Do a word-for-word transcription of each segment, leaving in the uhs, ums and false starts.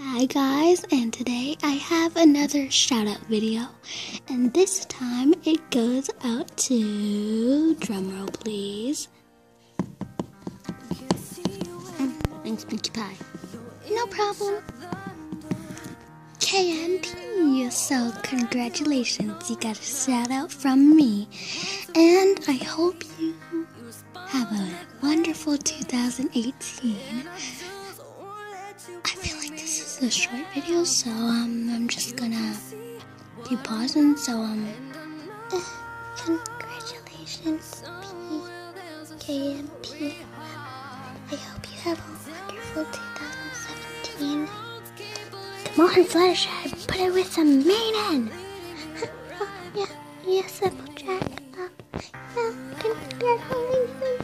Hi guys, and today I have another shout out video, and this time it goes out to, drumroll please, and thanks Pinkie Pie, no problem, K M P, so congratulations, you got a shout out from me, and I hope you have a wonderful two thousand eighteen. I feel like this is a short video, so um, I'm just gonna keep pausing. So um, uh, congratulations, P K M P. I hope you have a wonderful two thousand seventeen. Come on, Fluttershy, put it with some main. Oh, yeah, yes, Applejack. Um, yeah, congratulations.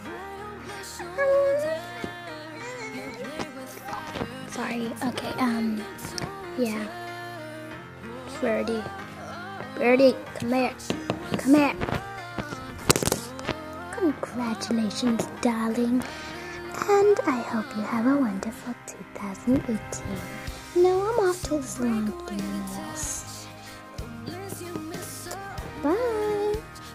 Sorry, okay, um, yeah, Birdie, Birdie, come here, come here, congratulations, darling, and I hope you have a wonderful two thousand eighteen. Now I'm off to the salon to do my nails. Bye!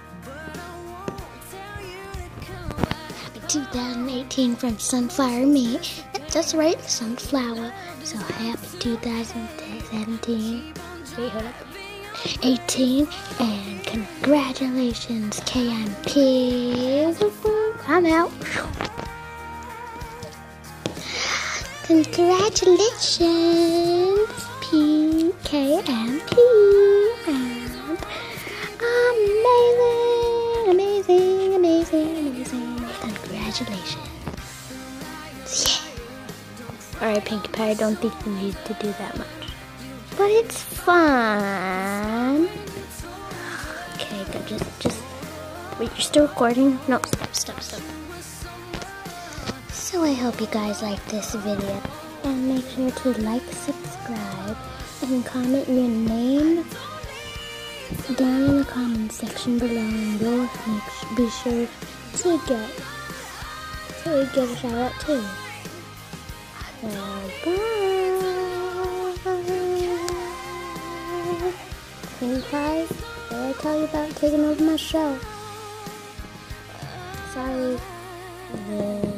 Happy two thousand eighteen from Sunflower Me. That's right, sunflower. So happy two thousand seventeen, wait, hold up, eighteen, and congratulations, K M P. I'm out. Congratulations, P K M P. And amazing, amazing, amazing, amazing. Congratulations. Alright, Pinkie Pie, I don't think you need to do that much. But it's fun. Okay, go, just, just, wait, you're still recording? No, stop, stop, stop. So I hope you guys like this video. And make sure to like, subscribe, and comment your name down in the comment section below. And you'll make, be sure to get, to get a shout out too. Uh, bye. Pinkie Pie, did I tell you about taking over my show? Sorry.